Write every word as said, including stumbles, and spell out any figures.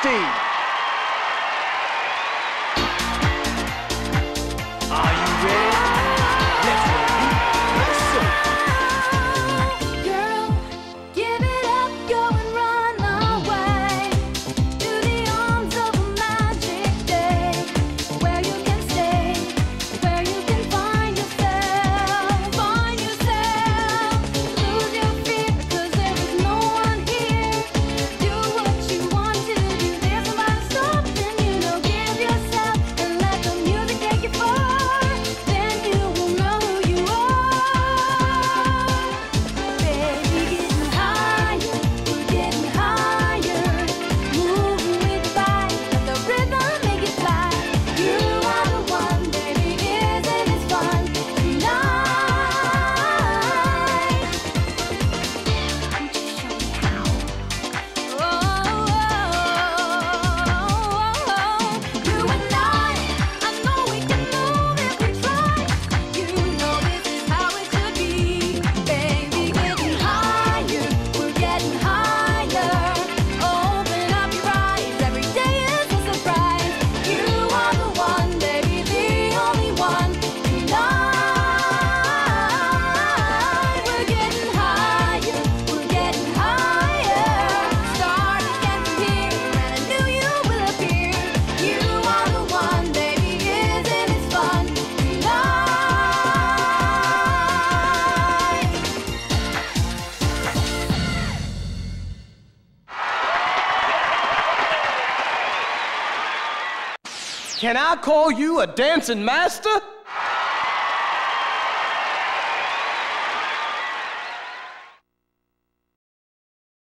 sixteen. Are you ready? Let's repeat. Listen. Girl, give it up, go and run away to the arms of a magic day, where you can stay, where you can find yourself, find yourself. Lose your fear, 'cause there is no one here. Do what you want to do. There's nobody stopping you. No, give yourself and let the music take you far. Then you will know who you are. Baby, getting higher, we're getting higher. Moving with the vibe, let the rhythm make it fly. You are the one, baby, isn't it fun tonight? Won't you show me how? Oh, you and I, I know we can move if we try. You know this is how it should be. Baby, getting higher, we're getting higher. Open up your eyes, every day is a surprise. You are the one, baby, the only one tonight. We're getting higher, we're getting higher. Start again from here, and I knew you will appear. You are the one, baby, isn't it fun tonight? Can I call you a dancing master?